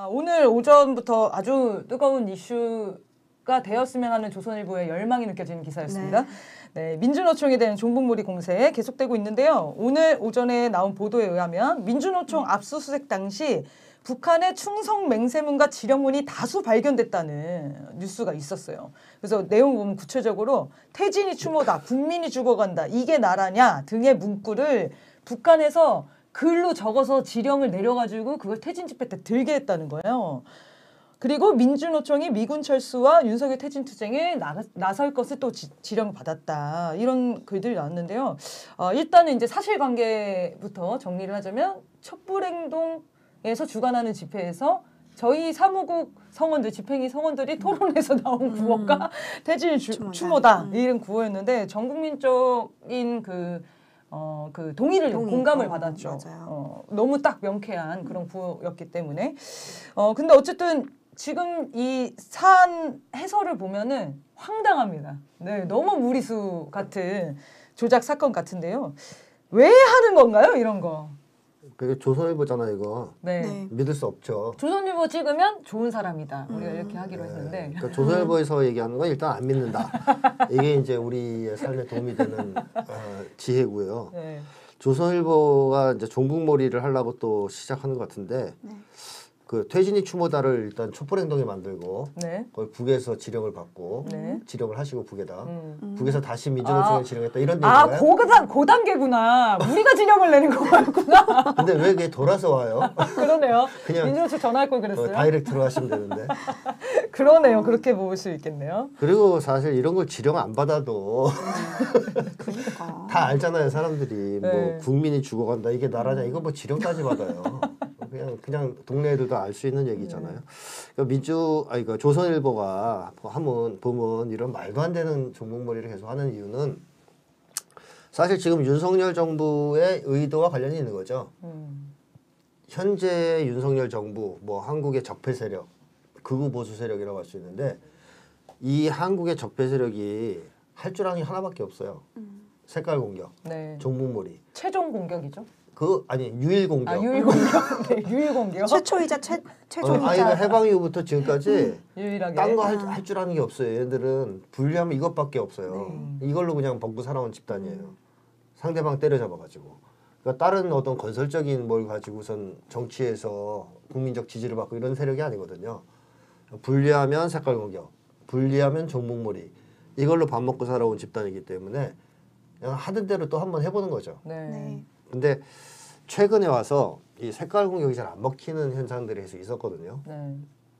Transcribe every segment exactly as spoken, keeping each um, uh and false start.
오늘 오전부터 아주 뜨거운 이슈가 되었으면 하는 조선일보의 열망이 느껴지는 기사였습니다. 네. 네, 민주노총에 대한 종북몰이 공세 계속되고 있는데요. 오늘 오전에 나온 보도에 의하면 민주노총 압수수색 당시 북한의 충성 맹세문과 지령문이 다수 발견됐다는 뉴스가 있었어요. 그래서 내용 보면 구체적으로 태진이 추모다, 국민이 죽어간다, 이게 나라냐 등의 문구를 북한에서 글로 적어서 지령을 내려가지고 그걸 태진 집회 때 들게 했다는 거예요. 그리고 민주노총이 미군 철수와 윤석열 태진 투쟁에 나, 나설 것을 또 지, 지령을 받았다. 이런 글들이 나왔는데요. 어, 일단은 이제 사실관계부터 정리를 하자면 촛불행동에서 주관하는 집회에서 저희 사무국 성원들, 집행위 성원들이 토론에서 나온 구호가 음. 태진 주, 추모다, 추모다 음. 이런 구호였는데 전국민적인 그 어, 그 동의를, 동의. 공감을 어, 받았죠. 어, 너무 딱 명쾌한 그런 구호였기 때문에. 어, 근데 어쨌든 지금 이 사안 해설을 보면은 황당합니다. 네, 너무 무리수 같은 조작 사건 같은데요. 왜 하는 건가요, 이런 거? 그게 조선일보잖아, 이거. 네. 네. 믿을 수 없죠. 조선일보 찍으면 좋은 사람이다. 우리가 음. 이렇게 하기로 네. 했는데. 그러니까 조선일보에서 얘기하는 건 일단 안 믿는다. 이게 이제 우리의 삶에 도움이 되는 어, 지혜고요. 네. 조선일보가 이제 종북몰이를 하려고 또 시작하는 것 같은데 네. 그 퇴진이 추모다를 일단 촛불행동에 만들고 네. 그걸 북에서 지령을 받고 네. 지령을 하시고 북에다 음. 북에서 다시 민주노총에 아. 지령했다 이런 얘기가요? 아, 고단, 고단계구나. 우리가 지령을 내는 거였구나. 근데 왜 그게 돌아서 와요? 그러네요. 그냥 민주노총 전화할 걸 그랬어요. 어, 다이렉트로 하시면 되는데. 그러네요. 그렇게 볼 수 있겠네요. 그리고 사실 이런 걸 지령 안 받아도 그러니까. 다 알잖아요. 사람들이 네. 뭐 국민이 죽어간다 이게 나라냐 이거 뭐 지령까지 받아요. 그냥 그냥 동네 애들도 알 수 있는 얘기잖아요. 네. 그러니까 민주 아니 그 조선일보가 하면 보면 이런 말도 안 되는 종북몰이를 계속 하는 이유는 사실 지금 윤석열 정부의 의도와 관련이 있는 거죠. 음. 현재 윤석열 정부 뭐 한국의 적폐 세력, 극우 보수 세력이라고 할 수 있는데 이 한국의 적폐 세력이 할 줄 아는 게 하나밖에 없어요. 음. 색깔 공격, 네. 종북몰이. 최종 공격이죠. 그 아니 유일 공격. 아 유일 공격. 네, 유일 공격. 최초이자 최 최종이자. 어, 아이가 해방 이후부터 지금까지 유일하게 딴 거 할 줄 아는 게 없어요. 얘들은 분리하면 이것밖에 없어요. 네. 이걸로 그냥 먹고 살아온 집단이에요. 음. 상대방 때려잡아가지고. 그러니까 다른 어떤 건설적인 뭘 가지고선 정치에서 국민적 지지를 받고 이런 세력이 아니거든요. 분리하면 색깔 공격, 분리하면 종북몰이. 이걸로 밥 먹고 살아온 집단이기 때문에 그냥 하던 대로 또 한번 해보는 거죠. 네. 네. 근데 최근에 와서 이 색깔 공격이 잘 안 먹히는 현상들이 계속 있었거든요. 네.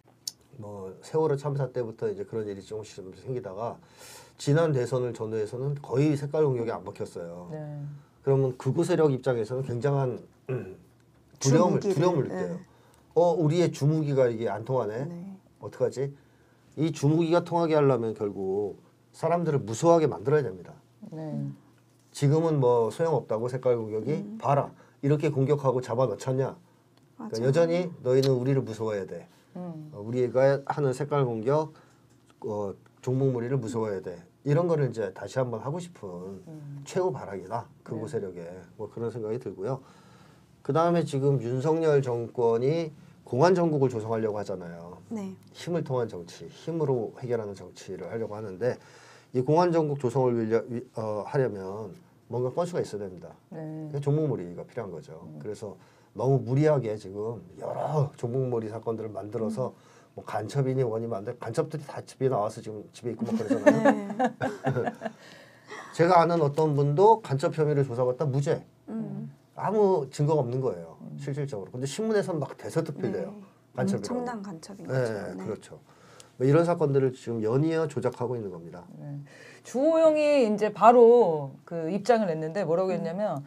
뭐 세월호 참사 때부터 이제 그런 일이 조금씩 좀 생기다가 지난 대선을 전후해서는 거의 색깔 공격이 안 먹혔어요. 네. 그러면 극우 세력 입장에서는 굉장한 음, 두려움을 두려움을 느껴요. 네. 어 우리의 주무기가 이게 안 통하네. 네. 어떡하지? 이 주무기가 통하게 하려면 결국 사람들을 무서워하게 만들어야 됩니다. 네. 지금은 뭐 소용없다고 색깔 공격이 음. 봐라 이렇게 공격하고 잡아넣잖냐. 그러니까 여전히 너희는 우리를 무서워해야 돼. 음. 어, 우리가 하는 색깔 공격, 어, 종북몰이를 무서워해야 돼. 이런 거를 이제 다시 한번 하고 싶은 음. 최후 발악이다. 극우 네. 세력에 뭐 그런 생각이 들고요. 그 다음에 지금 윤석열 정권이 공안 정국을 조성하려고 하잖아요. 네. 힘을 통한 정치, 힘으로 해결하는 정치를 하려고 하는데 이 공안 정국 조성을 위려, 위, 어, 하려면 뭔가 건수가 있어야 됩니다. 네. 종북몰이가 필요한 거죠. 음. 그래서 너무 무리하게 지금 여러 종북몰이 사건들을 만들어서 음. 뭐 간첩이니 원이 만들 간첩들이 다 집에 나와서 지금 집에 있고 막 그러잖아요. 네. 제가 아는 어떤 분도 간첩 혐의를 조사받다 무죄. 음. 아무 증거가 없는 거예요. 음. 실질적으로. 근데 신문에서는 막 대서특필돼요. 네. 간첩이라고. 청당 간첩인 네, 거죠. 네, 그렇죠. 뭐 이런 사건들을 지금 연이어 조작하고 있는 겁니다. 네. 주호영이 이제 바로 그 입장을 냈는데 뭐라고 했냐면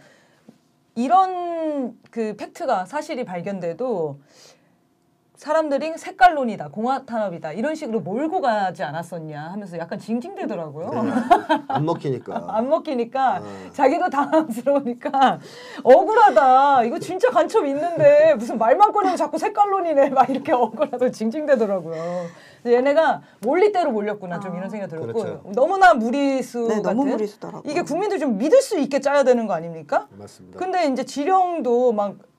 이런 그 팩트가 사실이 발견돼도 사람들이 색깔론이다, 공화탄압이다 이런 식으로 몰고 가지 않았었냐 하면서 약간 징징대더라고요. 네. 안 먹히니까. 안 먹히니까 아. 자기도 당황스러우니까 억울하다. 이거 진짜 간첩 있는데 무슨 말만 꺼내면 자꾸 색깔론이네. 막 이렇게 억울하다 징징대더라고요. 얘네가 몰리대로 몰렸구나. 좀 아. 이런 생각이 들었고 그렇죠. 너무나 무리수 네, 같은. 너무 무리수더라고요. 이게 국민들 좀 믿을 수 있게 짜야 되는 거 아닙니까? 맞습니다. 근데 이제 지령도 막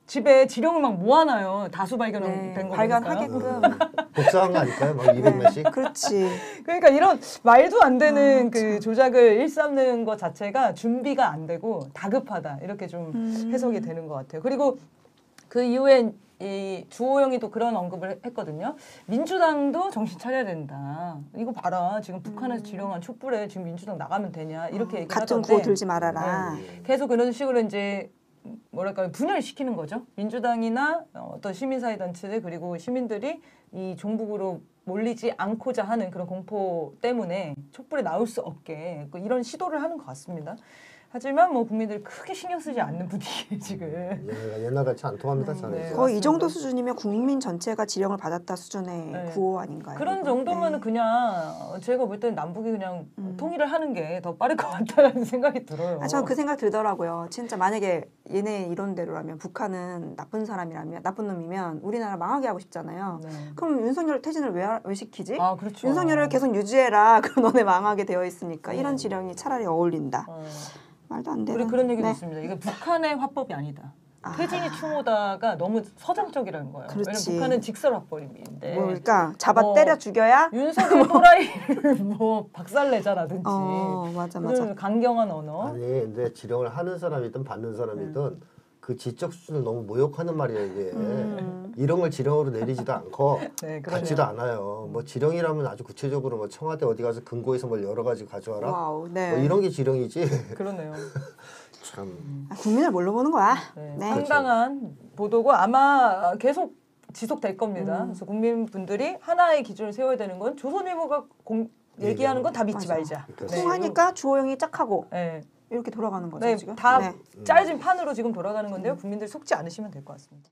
집에 지령을 막 모아놔요. 다수 발견된 네, 거 발견하게끔. 음, 복사한 거 아닐까요? 막 이백 명씩? 그렇지. 그러니까 이런 말도 안 되는 아, 그 참. 조작을 일삼는 것 자체가 준비가 안 되고 다급하다 이렇게 좀 음. 해석이 되는 것 같아요. 그리고 그 이후에 이 주호영이 또 그런 언급을 했거든요. 민주당도 정신 차려야 된다. 이거 봐라. 지금 북한에서 지령한 촛불에 지금 민주당 나가면 되냐 이렇게 어, 얘기를 같은 하던데 구호 들지 말아라. 네. 계속 그런 식으로 이제 뭐랄까요 분열시키는 거죠. 민주당이나 어떤 시민사회단체들 그리고 시민들이 이 종북으로 몰리지 않고자 하는 그런 공포 때문에 촛불에 나올 수 없게 이런 시도를 하는 것 같습니다. 하지만 뭐 국민들 크게 신경 쓰지 않는 분위기에 지금. 옛날, 옛날 같이 안 통합니다. 네. 잘. 네. 거의 이 맞습니다. 정도 수준이면 국민 전체가 지령을 받았다 수준의 네. 구호 아닌가요? 그런 이거? 정도면은 네. 그냥 제가 볼 때는 남북이 그냥 음. 통일을 하는 게 더 빠를 것 같다는 생각이 들어요. 아, 저는 그 생각 들더라고요. 진짜 만약에 얘네 이론대로라면 북한은 나쁜 사람이라면 나쁜 놈이면 우리나라 망하게 하고 싶잖아요. 네. 그럼 윤석열 퇴진을 왜, 하- 왜 시키지? 아 그렇죠. 윤석열을 계속 유지해라. 그럼 너네 망하게 되어 있으니까 네. 이런 지령이 차라리 어울린다. 어. 말도 안 되는. 우리 그런 얘기도 네. 있습니다. 이게 북한의 화법이 아니다. 아. 퇴진이 추모다가 너무 서정적이라는 거예요. 그렇지. 왜냐면 북한은 직설 화법인데 뭘까? 잡아 뭐, 때려 죽여야? 윤석열 또라이를 뭐 박살내자라든지 어, 맞아, 맞아. 그런 강경한 언어. 아니 근데 지령을 하는 사람이든 받는 사람이든 그 지적 수준을 너무 모욕하는 말이에요 이게. 음. 이런 걸 지령으로 내리지도 않고 네, 그러네요. 받지도 않아요. 뭐 지령이라면 아주 구체적으로 뭐 청와대 어디 가서 근거에서 뭘 여러 가지 가져와라. 와우, 네. 뭐 이런 게 지령이지. 그러네요. 참. 아, 국민을 뭘로 보는 거야? 네, 네. 상당한 보도고 아마 계속 지속될 겁니다. 음. 그래서 국민분들이 하나의 기준을 세워야 되는 건 조선일보가 공, 얘기하는 건 다 믿지 맞아. 말자. 그렇죠. 통하니까 주호영이 짝하고 네, 이렇게 돌아가는 거죠 네, 지금. 다 네. 짜여진 판으로 지금 돌아가는 건데요. 국민들 속지 않으시면 될 것 같습니다.